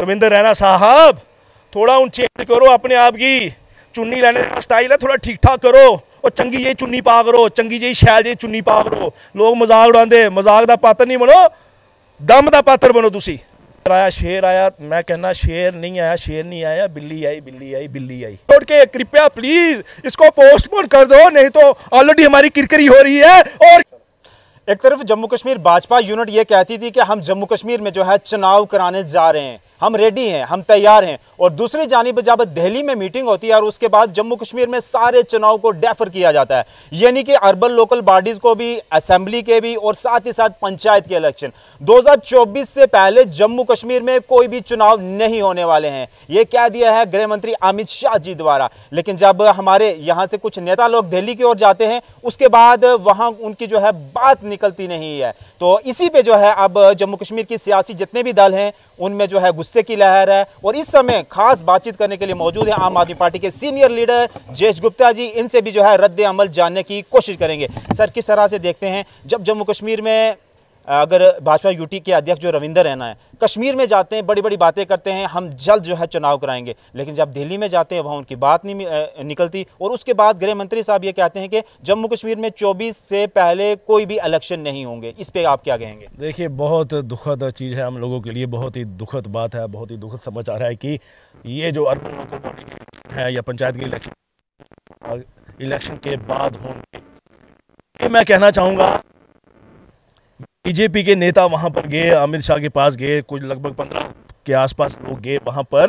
रविंदर रैना साहब, थोड़ा उन चेंज करो अपने आप की चुन्नी लेने का स्टाइल है, थोड़ा ठीक ठाक करो और चंगी जी चुन्नी पा करो, चंगी जी शैल जी चुन्नी पा करो। लोग मजाक उड़ाते, मजाक का पात्र नहीं बनो, दम का पात्र बनो। तुसी आया शेर आया, मैं कहना शेर नहीं आया, शेर नहीं आया, बिल्ली आई बिल्ली आई बिल्ली आई। छोड़ के कृपया प्लीज इसको पोस्टपोन कर दो, नहीं तो ऑलरेडी हमारी किरकिरी हो रही है। और एक तरफ जम्मू कश्मीर भाजपा यूनिट ये कहती थी कि हम जम्मू कश्मीर में जो है चुनाव कराने जा रहे हैं, हम रेडी हैं, हम तैयार हैं, और दूसरी जानिब जब दिल्ली में मीटिंग होती है और उसके बाद जम्मू कश्मीर में सारे चुनाव को डेफर किया जाता है, यानी कि अर्बन लोकल बॉडीज को भी, असेंबली के भी, और साथ ही साथ पंचायत के इलेक्शन 2024 से पहले जम्मू कश्मीर में कोई भी चुनाव नहीं होने वाले हैं, ये कह दिया है गृह मंत्री अमित शाह जी द्वारा। लेकिन जब हमारे यहाँ से कुछ नेता लोग दिल्ली की ओर जाते हैं, उसके बाद वहाँ उनकी जो है बात निकलती नहीं है। तो इसी पे जो है अब जम्मू कश्मीर की सियासी जितने भी दल हैं उनमें जो है गुस्से की लहर है। और इस समय खास बातचीत करने के लिए मौजूद है आम आदमी पार्टी के सीनियर लीडर जयेश गुप्ता जी, इनसे भी जो है रद्द अमल जानने की कोशिश करेंगे। सर, किस तरह से देखते हैं जब जम्मू कश्मीर में अगर भाजपा यूटी के अध्यक्ष जो रविंदर रैना है कश्मीर में जाते हैं, बड़ी बड़ी बातें करते हैं, हम जल्द जो है चुनाव कराएंगे, लेकिन जब दिल्ली में जाते हैं वहाँ उनकी बात नहीं निकलती, और उसके बाद गृह मंत्री साहब ये कहते हैं कि जम्मू कश्मीर में 24 से पहले कोई भी इलेक्शन नहीं होंगे। इस पे आप क्या कहेंगे? देखिए, बहुत दुखद चीज़ है हम लोगों के लिए, बहुत ही दुखद बात है, बहुत ही दुखद समाचार है कि ये जो अर्बन लोकल बॉडी है या पंचायत के इलेक्शन के बाद होंगे। ये मैं कहना चाहूँगा, बीजेपी के नेता वहां पर गए, अमित शाह के पास गए, कुछ लगभग 15 के आसपास लोग गए वहां पर।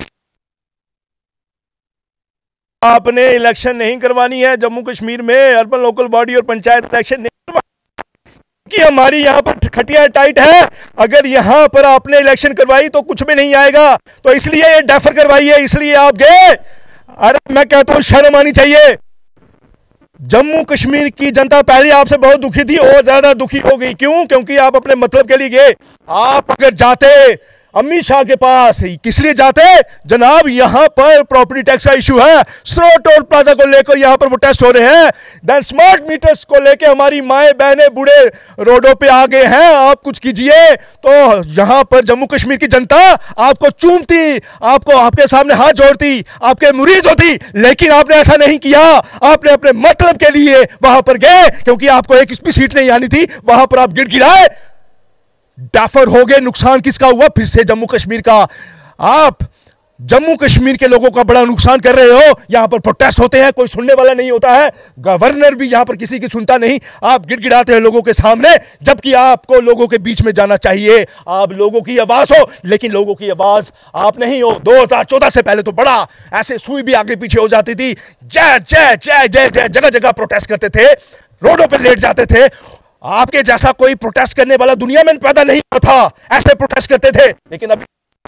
आपने इलेक्शन नहीं करवानी है जम्मू कश्मीर में, अर्बन लोकल बॉडी और पंचायत इलेक्शन नहीं करवानी कि हमारी यहाँ पर खटिया टाइट है, अगर यहाँ पर आपने इलेक्शन करवाई तो कुछ भी नहीं आएगा, तो इसलिए ये डेफर करवाई है, इसलिए आप गए। अरे मैं कहता हूँ शर्म आनी चाहिए। जम्मू कश्मीर की जनता पहले आपसे बहुत दुखी थी और ज्यादा दुखी हो गई। क्यों? क्योंकि आप अपने मतलब के लिए गए। आप अगर जाते अमित शाह के पास, किस लिए जाते जनाब? यहां पर प्रॉपर्टी टैक्स का इशू है, स्रो टोल प्लाजा को लेकर यहां पर प्रोटेस्ट हो रहे हैं, देन स्मार्ट मीटर्स को लेकर हमारी माएं बहनें बूढ़े रोडों पे आ गए हैं, आप कुछ कीजिए। तो यहां पर जम्मू कश्मीर की जनता आपको चूमती, आपको आपके सामने हाथ जोड़ती, आपके मुरीद होती, लेकिन आपने ऐसा नहीं किया। आपने अपने मतलब के लिए वहां पर गए, क्योंकि आपको एक भी सीट नहीं आनी थी, वहां पर आप गिड़गिड़ाए, डेफर हो गए। नुकसान किसका हुआ? फिर से जम्मू कश्मीर का। आप जम्मू कश्मीर के लोगों का बड़ा नुकसान कर रहे हो। यहां पर प्रोटेस्ट होते हैं, कोई सुनने वाला नहीं होता है, गवर्नर भी यहां पर किसी की सुनता नहीं, आप गिड़गिड़ाते हैं लोगों के सामने, जबकि आपको लोगों के बीच में जाना चाहिए। आप लोगों की आवाज हो, लेकिन लोगों की आवाज आप नहीं हो। 2014 से पहले तो बड़ा ऐसे सुई भी आगे पीछे हो जाती थी, जय जय जय जय जय, जगह जगह प्रोटेस्ट करते थे, रोडों पर लेट जाते थे। आपके जैसा कोई प्रोटेस्ट करने वाला दुनिया में पैदा नहीं हुआ था, ऐसे प्रोटेस्ट करते थे। लेकिन अभी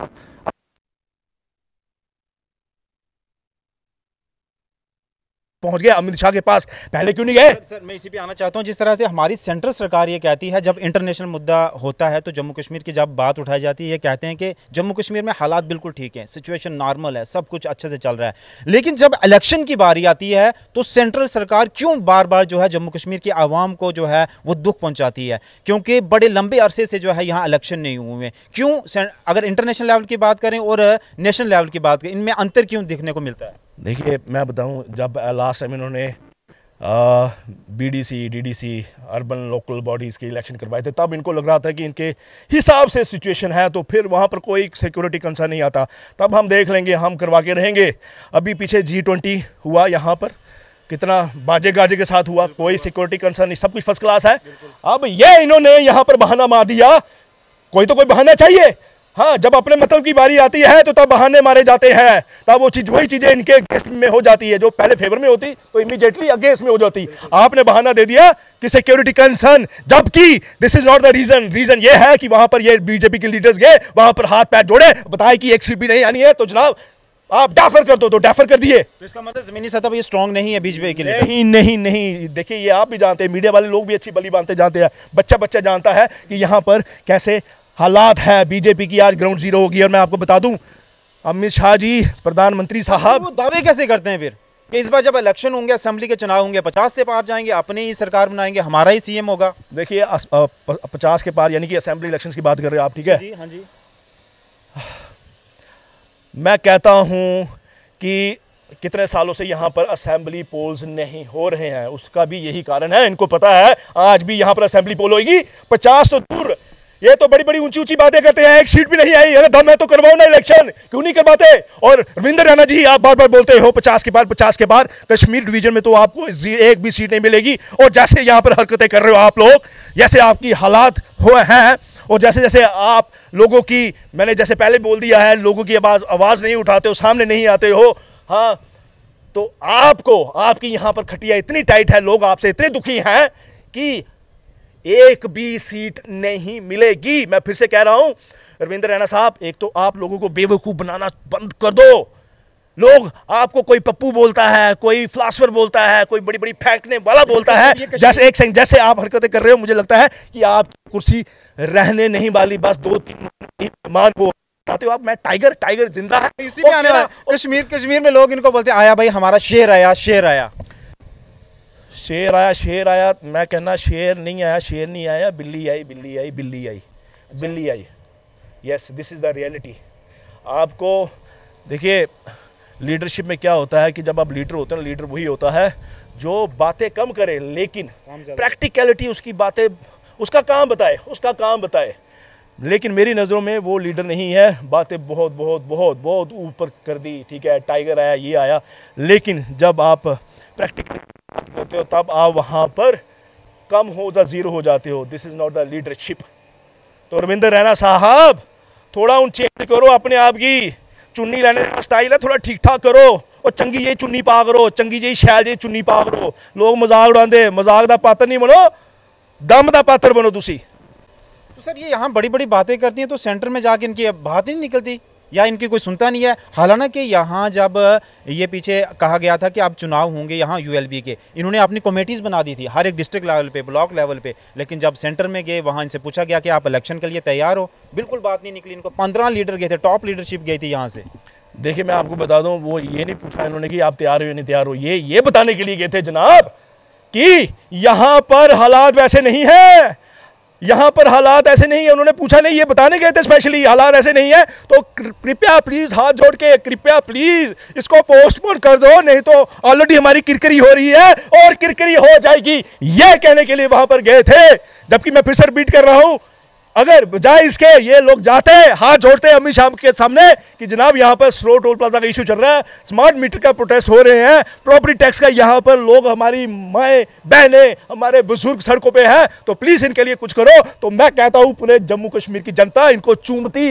पहुंच गए अमित शाह के पास, पहले क्यों नहीं गए? सर, मैं इसी पे आना चाहता हूं। जिस तरह से हमारी सेंट्रल सरकार ये कहती है जब इंटरनेशनल मुद्दा होता है तो जम्मू कश्मीर की जब बात उठाई जाती है, ये कहते हैं कि जम्मू कश्मीर में हालात बिल्कुल ठीक हैं, सिचुएशन नॉर्मल है, सब कुछ अच्छे से चल रहा है। लेकिन जब इलेक्शन की बारी आती है तो सेंट्रल सरकार क्यों बार बार जो है जम्मू कश्मीर की आवाम को जो है वो दुख पहुंचाती है? क्योंकि बड़े लंबे अरसे से जो है यहाँ इलेक्शन नहीं हुए। क्यों? अगर इंटरनेशनल लेवल की बात करें और नेशनल लेवल की बात करें, इनमें अंतर क्यों दिखने को मिलता है? देखिए, मैं बताऊं, जब लास्ट टाइम इन्होंने BDC, DDC, urban local bodies के इलेक्शन करवाए थे, तब इनको लग रहा था कि इनके हिसाब से सिचुएशन है तो फिर वहाँ पर कोई सिक्योरिटी कंसर्न नहीं आता, तब हम देख लेंगे, हम करवा के रहेंगे। अभी पीछे G20 हुआ, यहाँ पर कितना बाजे गाजे के साथ हुआ, कोई सिक्योरिटी कंसर्न नहीं, सब कुछ फर्स्ट क्लास है। अब ये इन्होंने यहाँ पर बहाना मार दिया, कोई तो कोई बहाना चाहिए। हाँ, जब अपने मतलब की बारी आती है तो तब बहाने मारे जाते हैं, तब वो चीज, वही चीजें इनके अगेंस्ट में हो जाती है, जो पहले फेवर में होती तो इमीडिएटली अगेंस्ट में हो जाती। आपने बहाना दे दिया कि सिक्योरिटी कंसर्न, जबकि this is not the reason. Reason ये है कि वहां पर ये बीजेपी के लीडर्स गए, वहां पर हाथ पैर जोड़े, बताए कि एक सीट भी नहीं आनी है, तो जनाब आप डेफर कर दो, तो डेफर कर दिए। तो इसका मतलब जमीनी सतह पर ये स्ट्रांग नहीं है बीजेपी के लिए? नहीं नहीं नहीं, देखिए ये आप भी जानते हैं, मीडिया वाले लोग भी अच्छी भली बातें जानते हैं, बच्चा बच्चा जानता है कि यहाँ पर कैसे हालात है। बीजेपी की आज ग्राउंड जीरो होगी। और मैं आपको बता दूं, अमित शाह जी प्रधानमंत्री साहब वो दावे कैसे करते हैं फिर कि इस बार जब इलेक्शन होंगे, असेंबली के चुनाव होंगे, 50 से पार जाएंगे, अपनी ही सरकार बनाएंगे, हमारा ही सीएम होगा? देखिए 50 के पार यानी कि असेंबली इलेक्शंस की बात कर रहे हो आप, ठीक है? जी, हाँ जी। मैं कहता हूं कि कितने सालों से यहाँ पर असेंबली पोल्स नहीं हो रहे हैं, उसका भी यही कारण है। इनको पता है आज भी यहाँ पर असेंबली पोल होगी, 50 तो दूर। ये तो बड़ी बड़ी ऊंची ऊंची बातें करते हैं, एक सीट भी नहीं आई, अगर दम है तो करवाओ ना इलेक्शन, क्यों नहीं करवाते। और रविंद्र रैना जी, आप बार बार बोलते हो 50 के बाद कश्मीर डिवीजन में तो आपको एक भी सीट नहीं मिलेगी। और जैसे यहाँ पर हरकतें कर रहे हो आप लोग, जैसे आपकी हालात हुए हैं, और जैसे जैसे आप लोगों की, मैंने जैसे पहले बोल दिया है, लोगों की आवाज नहीं उठाते हो, सामने नहीं आते हो, हाँ, तो आपको, आपकी यहां पर खटिया इतनी टाइट है, लोग आपसे इतने दुखी हैं कि एक भी सीट नहीं मिलेगी। मैं फिर से कह रहा हूं रविंद्र रैना साहब, एक तो आप लोगों को बेवकूफ बनाना बंद कर दो। लोग आपको, कोई पप्पू बोलता है, कोई फिलासफर बोलता है, कोई बड़ी बड़ी फेंकने वाला बोलता है, जैसे एक सेकंड, जैसे आप हरकतें कर रहे हो, मुझे लगता है कि आप कुर्सी रहने नहीं वाली, बस 2-3 मेहमान को आते हो आप। मैं टाइगर जिंदा है, इसी में आने वाला। कश्मीर में लोग इनको बोलते हैं, आया भाई हमारा शेर आया, शेर आया, शेर आया, शेर आया। मैं कहना शेर नहीं आया, शेर नहीं आया, बिल्ली आई, बिल्ली आई, बिल्ली आई, बिल्ली आई। Yes, this is the reality. आपको देखिए, लीडरशिप में क्या होता है कि जब आप लीडर होते हैं, लीडर वही होता है जो बातें कम करे लेकिन प्रैक्टिकलिटी, उसकी बातें, उसका काम बताए। लेकिन मेरी नज़रों में वो लीडर नहीं है, बातें बहुत बहुत बहुत बहुत ऊपर कर दी, ठीक है, टाइगर आया, ये आया, लेकिन जब आप प्रैक्टिकल होते हो तब आप वहाँ पर कम हो या ज़ीरो हो जाते हो। This is not the leadership. तो रविंद्र रैना साहब, थोड़ा उन चेंज करो अपने आप की, चुन्नी लेने का स्टाइल है थोड़ा ठीक ठाक करो, और चंगी जी चुन्नी पा करो, चंगी जी शैल जी चुन्नी पा करो। लोग मजाक उड़ाते, मजाक का पात्र नहीं बनो, दम का पात्र बनो तुसी। तो सर ये यहाँ बड़ी बड़ी बातें करती हैं, तो सेंटर में जाके इनकी बात ही नहीं निकलती, या इनकी कोई सुनता नहीं है। हालांकि यहाँ जब ये पीछे कहा गया था कि अब चुनाव होंगे यहाँ यूएलबी के, इन्होंने अपनी कमेटीज़ बना दी थी हर एक डिस्ट्रिक्ट लेवल पे, ब्लॉक लेवल पे, लेकिन जब सेंटर में गए वहाँ इनसे पूछा गया कि आप इलेक्शन के लिए तैयार हो, बिल्कुल बात नहीं निकली। इनको 15 लीडर गए थे, टॉप लीडरशिप गई थी यहाँ से। देखिए, मैं आपको बता दूं, वो ये नहीं पूछा इन्होंने कि आप तैयार हो या नहीं तैयार हो, ये बताने के लिए गए थे जनाब कि यहाँ पर हालात वैसे नहीं है, यहां पर हालात ऐसे नहीं है। उन्होंने पूछा नहीं, ये बताने गए थे स्पेशली हालात ऐसे नहीं है। तो कृपया प्लीज, हाथ जोड़ के कृपया प्लीज इसको पोस्टपोन कर दो, नहीं तो ऑलरेडी हमारी किरकिरी हो रही है और किरकिरी हो जाएगी, ये कहने के लिए वहां पर गए थे। जबकि मैं फिर से रिपीट कर रहा हूं, अगर बजाय इसके ये लोग जाते, हाथ जोड़ते अमित शाह के सामने कि जनाब यहाँ पर स्लो टोल प्लाजा का इशू चल रहा है, स्मार्ट मीटर का प्रोटेस्ट हो रहे हैं, प्रॉपर्टी टैक्स का यहाँ पर लोग, हमारी माएँ बहनें, हमारे बुजुर्ग सड़कों पे हैं, तो प्लीज इनके लिए कुछ करो। तो मैं कहता हूं पूरे जम्मू कश्मीर की जनता इनको चूमती।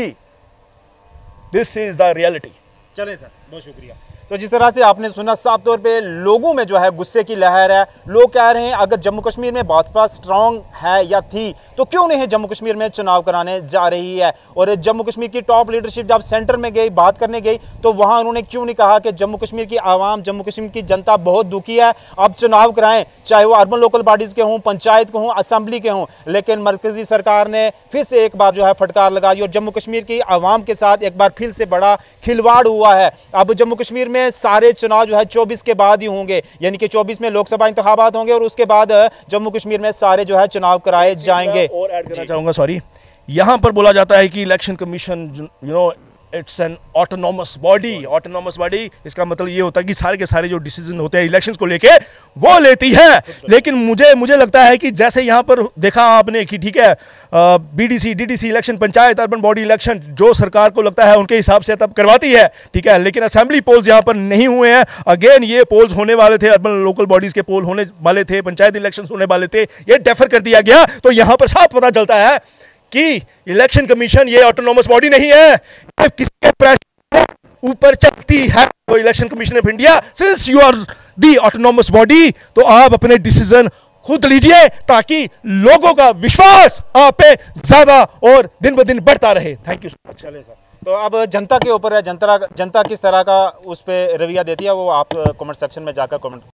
This is the reality. चलें सर, बहुत शुक्रिया। तो जिस तरह से आपने सुना, साफ तौर पे लोगों में जो है गुस्से की लहर है। लोग कह रहे हैं अगर जम्मू कश्मीर में भाजपा स्ट्रांग है या थी तो क्यों नहीं जम्मू कश्मीर में चुनाव कराने जा रही है। और जम्मू कश्मीर की टॉप लीडरशिप जब सेंटर में गई, बात करने गई, तो वहाँ उन्होंने क्यों नहीं कहा कि जम्मू कश्मीर की आवाम, जम्मू कश्मीर की जनता बहुत दुखी है, अब चुनाव कराएं, चाहे वो अर्बन लोकल बॉडीज़ के हों, पंचायत के हों, असम्बली के हों। लेकिन मरकजी सरकार ने फिर से एक बार जो है फटकार लगा दी और जम्मू कश्मीर की आवाम के साथ एक बार फिर से बड़ा खिलवाड़ हुआ है। अब जम्मू कश्मीर में सारे चुनाव जो है 24 के बाद ही होंगे, यानी कि 24 में लोकसभा इंतखाबात होंगे और उसके बाद जम्मू कश्मीर में सारे जो है चुनाव कराए जाएंगे। और ऐड करना चाहूंगा, सॉरी, यहां पर बोला जाता है कि election commission, you know, it's an autonomous body. Autonomous body, इसका मतलब ये होता है कि सारे के सारे जो डिसीजन होते हैं इलेक्शंस को लेके वो लेती है। लेकिन मुझे लगता है कि जैसे यहाँ पर देखा आपने कि ठीक है, BDC, DDC election, panchayat, urban body election, जो सरकार को लगता है उनके हिसाब से तब करवाती है, ठीक है, लेकिन असेंबली पोल्स यहाँ पर नहीं हुए हैं। अगेन ये पोल्स होने वाले थे, अर्बन लोकल बॉडीज के पोल होने वाले थे, पंचायत इलेक्शन होने वाले थे, ये डेफर कर दिया गया। तो यहाँ पर साफ पता चलता है कि इलेक्शन कमीशन ये ऑटोनॉमस बॉडी नहीं है, किसके प्रेशर ऊपर चलती है वो election commission of India. Since you are the autonomous body, तो आप अपने डिसीजन खुद लीजिए ताकि लोगों का विश्वास आप पे ज्यादा और दिन ब दिन बढ़ता रहे। Thank you so much. चले सर, तो अब जनता के ऊपर है, जनता किस तरह का उस पर रवैया देती है वो आप कमेंट सेक्शन में जाकर कमेंट